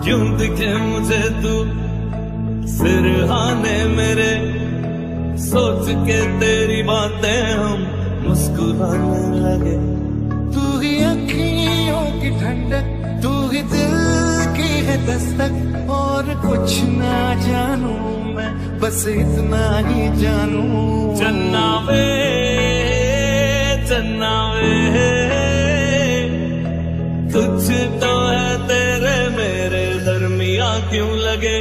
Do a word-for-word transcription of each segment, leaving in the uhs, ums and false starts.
क्यों दिखे मुझे तू सिरहाने मेरे, सोच के तेरी बातें हम मुस्कुराने लगे। तू ही अखियों की ठंडक, तू ही दिल की है दस्तक, और कुछ ना जानू मैं, बस इतना ही जानू। चन्ना वे चन्ना वे, कुछ तो है तेरे मेरे दरमिया क्यों लगे।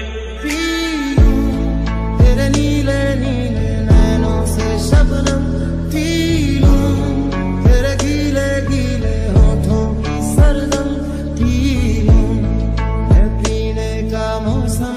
तेरे नीले नीले नैनों से शबनम पी लूं, तेरे गीले गीले होठों की सरगम पी लूं, है पीने का मौसम।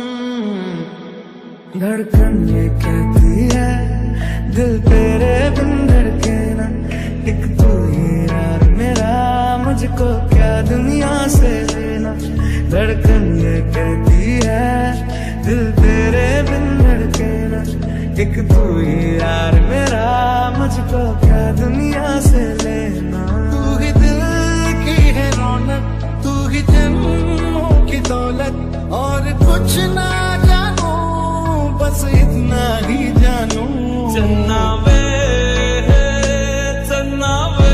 धड़कन ये कहती है दिल तेरे बिन धड़के ना, एक तू ही यार मेरा, मुझको क्या दुनिया से लेना। धड़कन ये कहती है दिल तेरे बिन धड़के ना, एक तू ही यार मेरा, मुझको क्या दुनिया से लेना। तू ही दिल की है रौनक, तू ही जन्मों की दौलत, और कुछ ना जानू, बस इतना ही जानू। चन्ना वे चन्ना वे,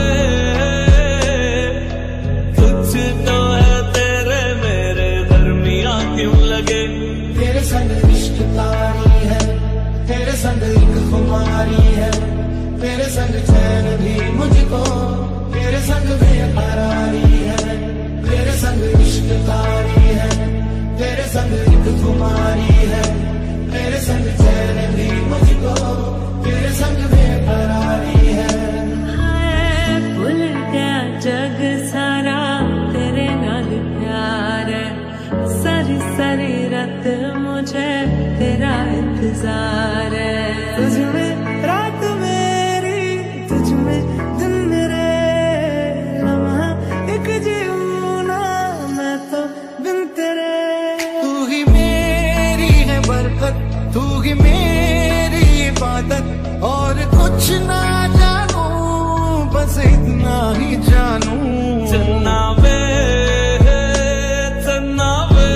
कुछ तो है तेरे मेरे दरमिया क्यों लगे। तेरे संग इश्क तारी है, तेरे संग एक खुमारी है, तेरे संग चैन भी मुझको, तेरे संग बेकरारी है। तेरे संग इश्क तारी है, तेरे संग एक खुमारी है, तेरे संग चैन भी मुझको, तेरे संग बेकरारी है। भूल गया जग सारा, तेरे नाल प्यार है, सारी सारी रात मुझे तेरा इंतजार है। तुझ में रात मेरी, तुझ में दिन मेरे, लम्हा एक जीऊं ना मैं तो बिन तेरे। तू ही मेरी है बरकत, तू ही मेरी इबादत, और कुछ ना जानू, बस इतना ही जानू। चन्ना वे चन्ना वे,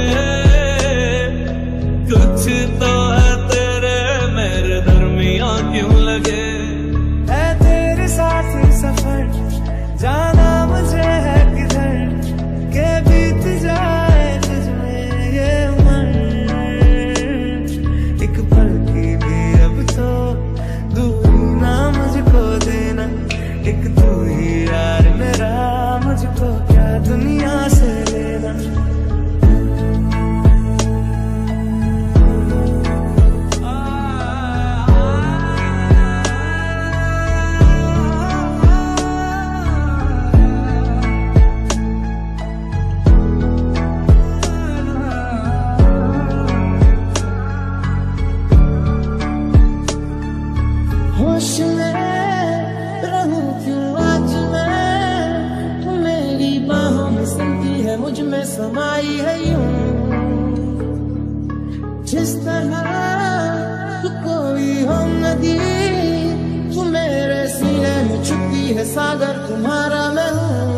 कुछ तो है तेरे मेरे दरमिया क्यों लगे। है तेरे साथ सफर, जाना मुझे है किधर, के बीत जाए तुझमें ये उम्र, एक पल की भी अब तो दूरी ना मुझको देना, एक तू ही यार मेरा, मुझको क्या दुनिया से लेना। होश में रहूं क्यों आज मैं, तू मेरी बाहों में सुनती है, मुझ में समाई है यूं, जिस तरह तू कोई हो नदी, तू मेरे सीने में छुपी है सागर, तुम्हारा मैं हूँ।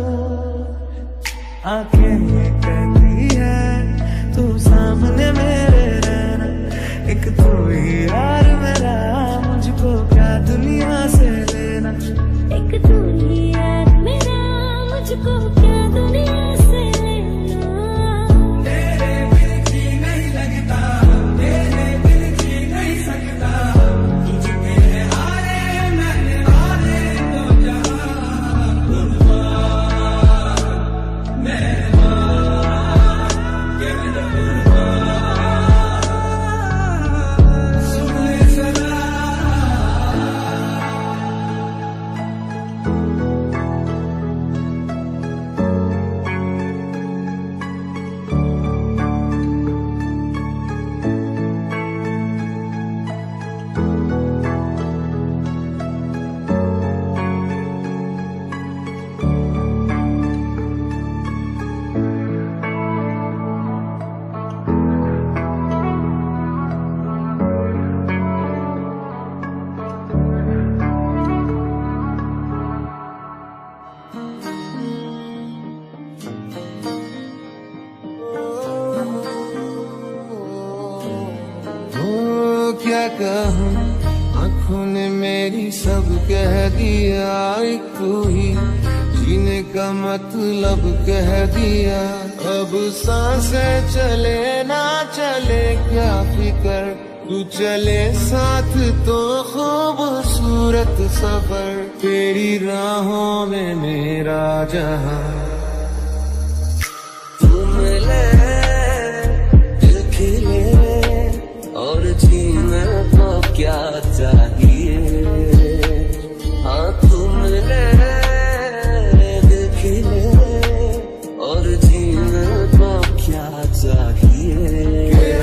आंखें ये कहती है तू सामने मेरे रहना, एक तू ही यार मेरा, मुझको क्या दुनिया से लेना। एक तू ही यार मेरा, मुझको क्या दुनिया से लेना। तेरे बिन जी नहीं लगता, तेरे बिन जी नहीं सकता, तुझके हारे मैंने हारे तो जहां कुर्बान, मैं कह दिया, एक तू ही जीने का मतलब कह दिया। अब सांसें चले ना चले क्या फिकर, तू चले साथ तो खूबसूरत सफर। तेरी राहों में मेरा जहां, तुम ले दिल खिले और जीने को क्या चाहिए। हाँ तुम ले दिल खिले और जीने को क्या चाहिए।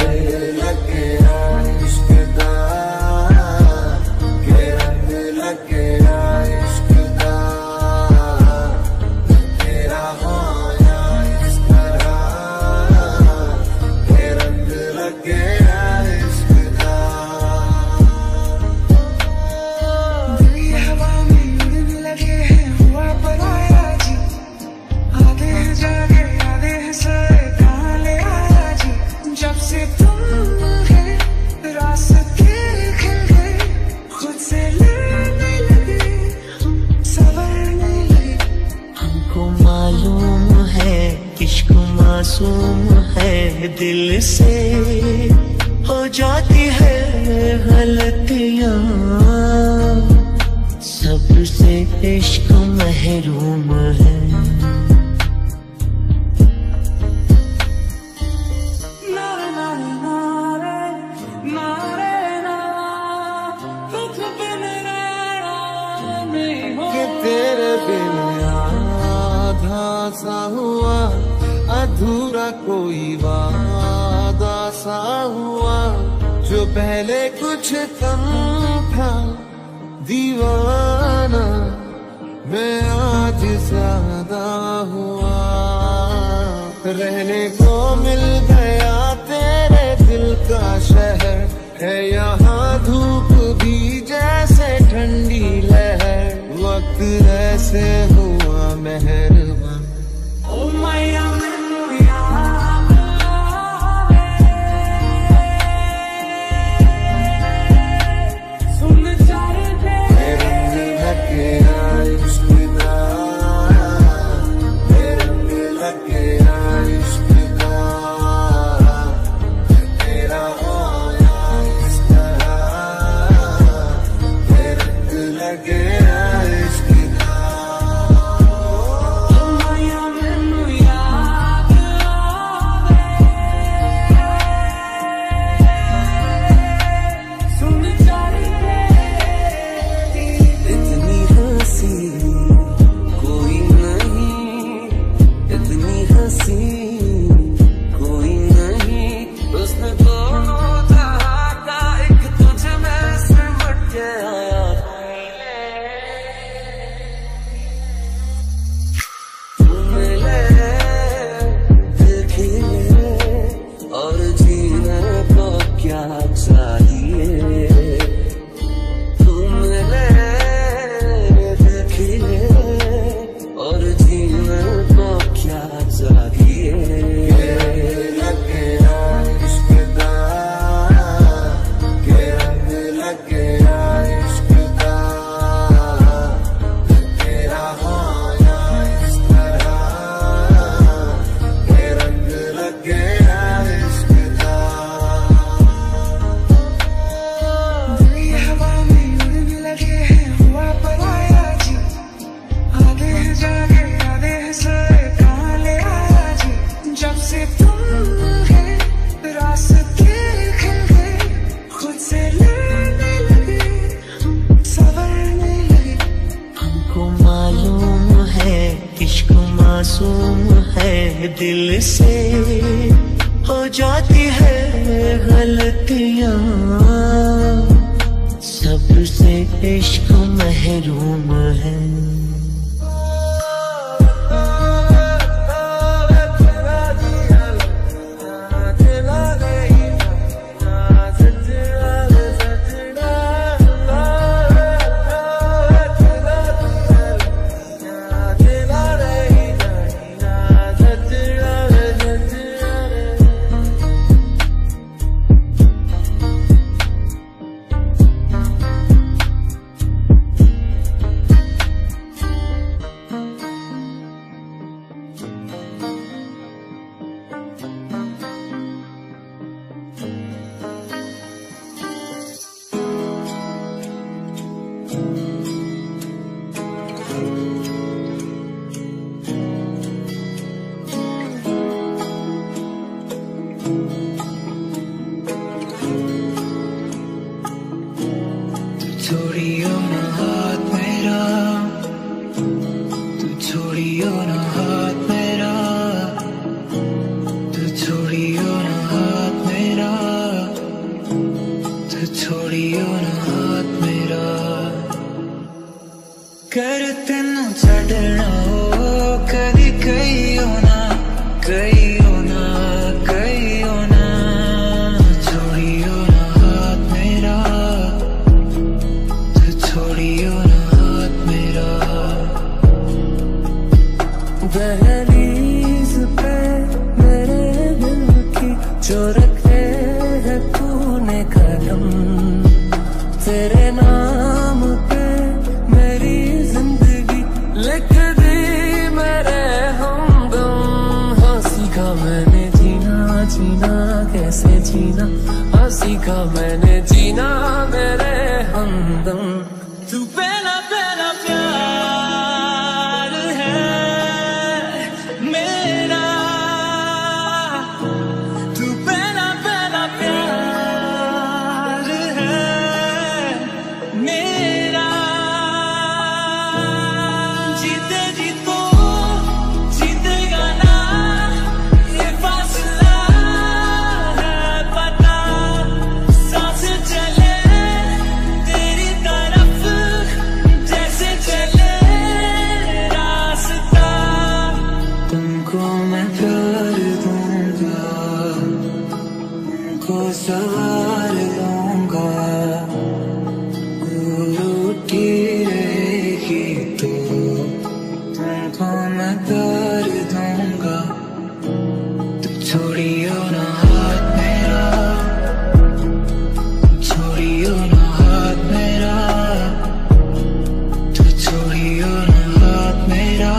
मासूम है दिल से हो जाती है गलतियाँ, सबसे इश्क महरूम है। कि तेरे बिन आधा सा हुआ, अधूरा कोई वादा सा हुआ। जो पहले कुछ कम था दीवाना, मैं आज ज्यादा हुआ। रहने को मिल गया तेरे दिल का शहर, है यहाँ धूप भी जैसे ठंडी लहर। वक्त ऐसे हुआ मेहरबान। Oh my God, दिल से हो जाती है गलतियाँ, सबसे इश्क महरूम है। कर तेनू छड़ना हो कदी कई होना कई होना कई होना छोड़ियो ना हाथ मेरा तू छोड़ियो ना हाथ मेरा दहलीज पे मेरे दिल की जो रखे है तूने कदम तेरे नाम पे मेरी जिंदगी लिख दी मेरे हमदम हाँ सीखा मैंने जीना जीना कैसे जीना हाँ सीखा मैंने जीना मेरे हमदम तू पहला पहला प्यार है मेरा तू पहला पहला प्यार है मेरा जीते जी तो जीतेगा ना ये फासला है पता सांस चले तेरी तरफ जैसे चले रास्ता तुमको मैं प्यार दूंगा तुमको सवार दूंगा रूठी रहेगी तो तुमको मैं प्यार दूंगा तू छोड़ियो ना हाथ मेरा छोड़ियो ना हाथ मेरा तू छोड़ियो ना हाथ मेरा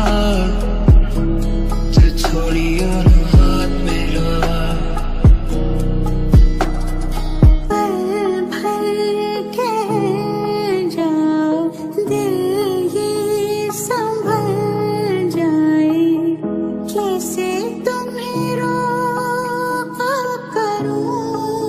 तू छोड़ियो ना हाथ मेरा पल भर के जाओ दिल ये संभल जाए कैसे तुम्हें रोका करूं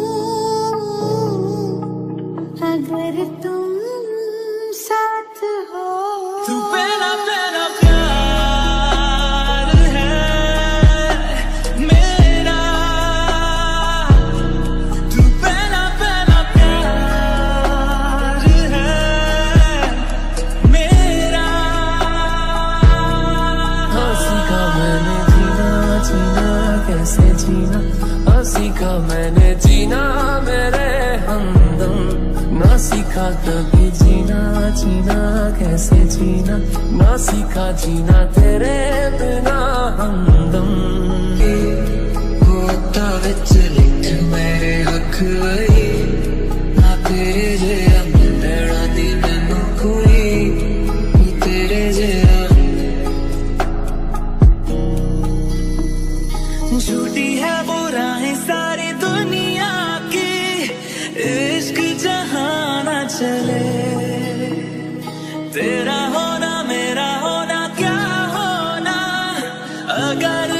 अगर तुम साथ हो तू पहला पहला प्यार है मेरा तू पहला पहला प्यार है मेरा हाँ सीखा मैंने जीना जीना कैसे जीना हाँ सीखा मैंने जीना मेरे हमदम ना सीखा कभी जीना जीना कैसे जीना ना सीखा जीना तेरे बिना हमदम होता विच लिख मेरे हक वही ना तेरे जेहा मिलना दी मैनू कोई नी तेरे जेहा झूठी है वो राहें सारी दुनिया की इश्क जहां ना चले तेरा होना मेरा होना क्या होना अगर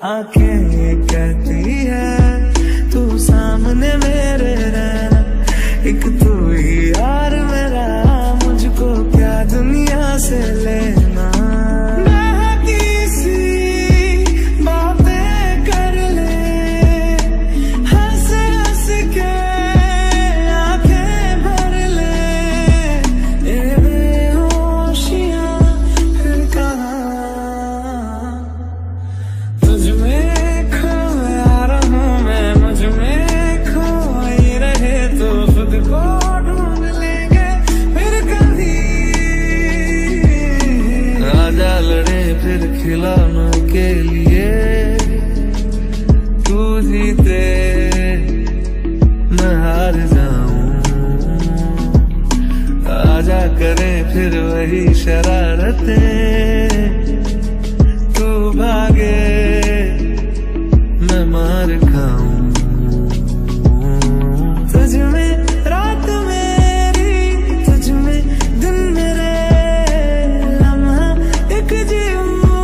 आंखें ये कहती है तू सामने मेरे रहना, एक तू ही यार मेरा, मुझको क्या दुनिया से लेना। खिलौनों के लिए तू जीते मैं हार जाऊं, आजा करें फिर वही शरारतें, तू भागे मैं मार खाऊं। तुझ में रात मेरी, तुझ में दिन मेरे, लम्हा एक जीवन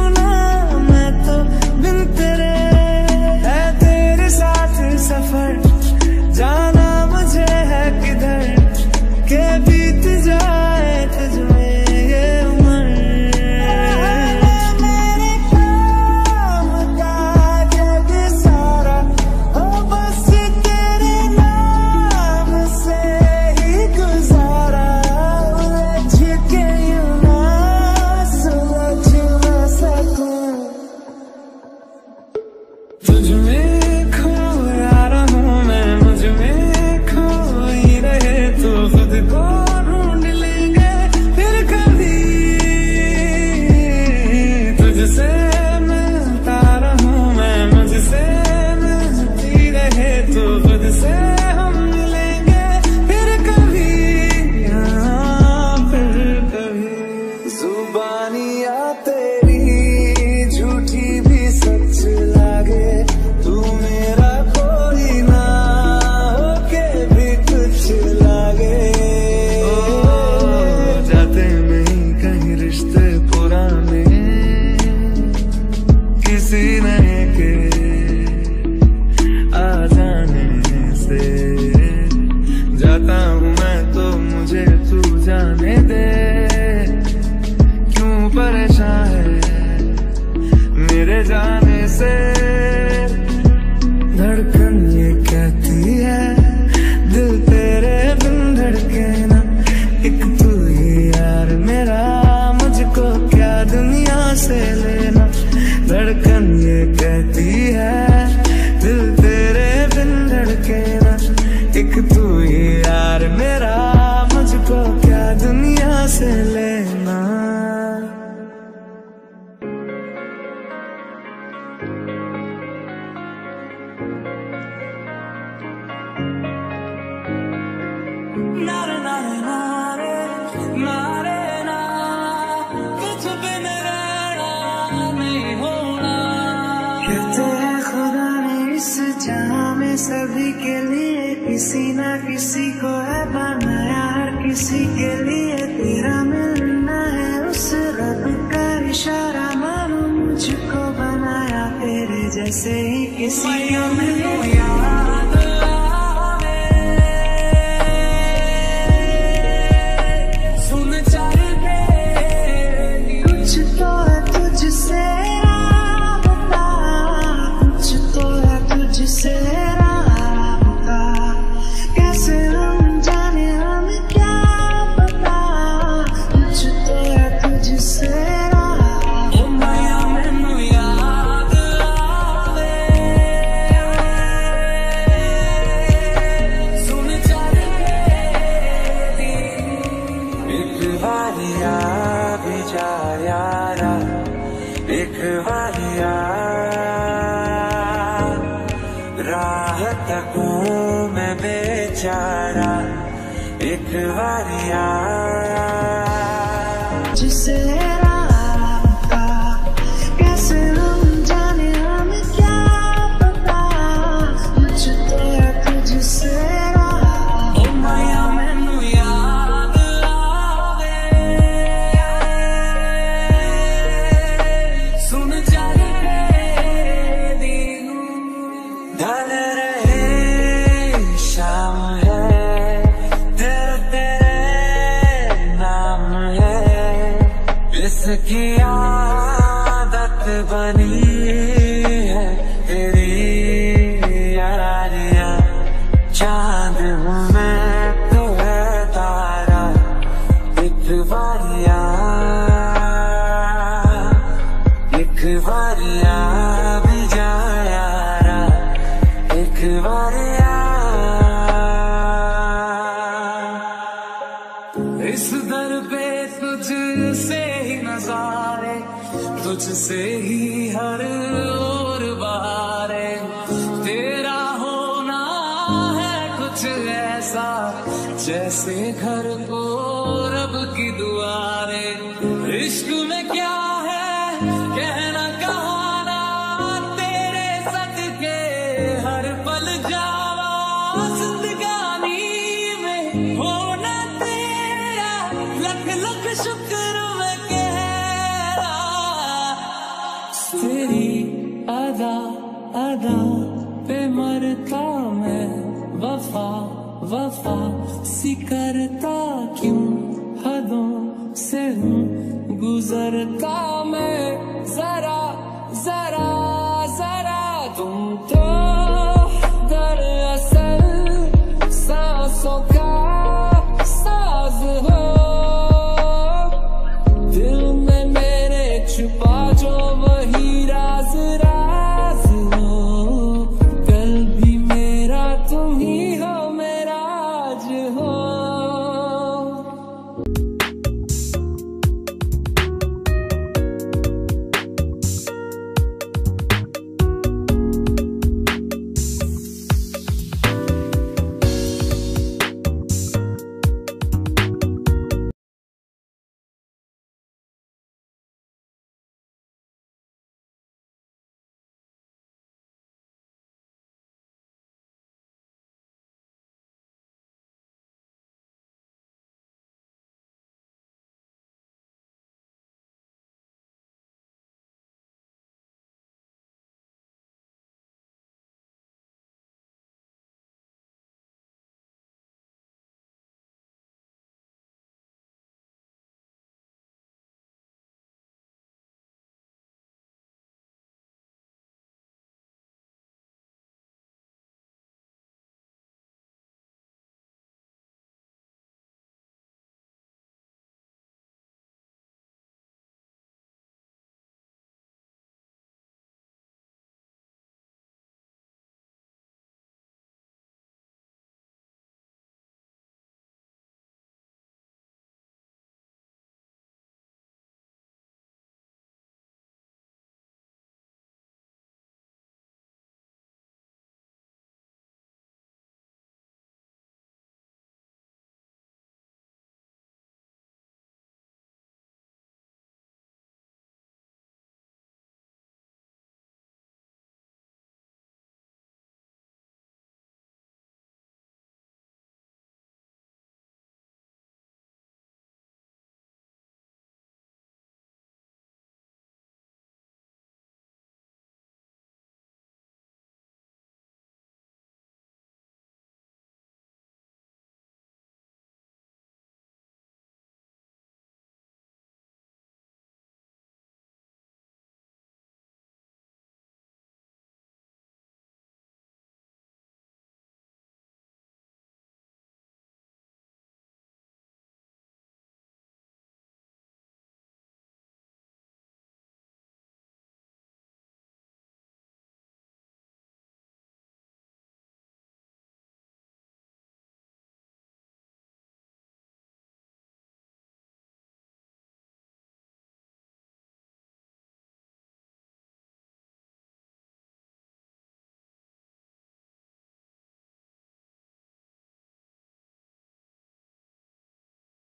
सफर जाना मुझे है किधर के बीत जाए तुझ में ये उम्र। मेरे काम का जग सारा हो बस तेरे नाम से ही गुजारा, उलझ के यूं ना सुलझ ना सकूं तुझ में। ढूंढ लेंगे फिर कभी, तुझसे मिलता रहूं मैं, मुझसे मिलती रहे तो खुद से हम मिलेंगे फिर कभी, हाँ फिर कभी। जुबानियाँ तेरी झूठी भी सच लागे, तू मेरा कोई ना होके भी कुछ लागे। किसी नए के आ जाने से जाता हूँ मैं तो मुझे तू जाने दे, क्यों परेशान है मेरे जाने से। धड़कन ये कहती है दिल तेरे बिन धड़के ना, एक तू ही यार मेरा, मुझको क्या दुनिया से लेना। धड़कन ये कहती है दिल तेरे बिन धड़के ना, एक तू ही यार मेरा, मुझको क्या दुनिया से लेना। नारे नारे नारे नारे ना, कुछ बिन रहना नहीं होना। कहते हैं खुदा ने इस जहां में सभी के लिए किसी ना किसी को है बनाया, हर किसी के लिए तेरा मिलना है उस रब का इशारा, मानो मुझको बनाया तेरे जैसे ही किसी को मिले। राह तकूं मैं बेचारा, एक वारिया जिसे राबता कैसे हम जाने, हमें क्या पता, मुझ तो है तुझसे राह। ओ माया मैनू याद आवे, सुन चल की आदत बनी है तेरी यारियां। चांद हूँ मैं तो है तारा, एक बारिया एक बारिया भी जा यारा, एक बारिया। इस दर पे तुझसे ही नजारे, तुझसे ही हर ओर बहारे। तेरा होना है कुछ ऐसा, जैसे घर को रब की दुआरे। इश्क में क्या है कहना कहाना, तेरे सदके हर पल जावा। जिंदगानी में होना तेरा, लख लख शुक्र मैं कह रहा। तेरी अदा अदा पे मरता मैं, वफा वफा सी करता क्यों, हदों से हूँ गुजरता मैं।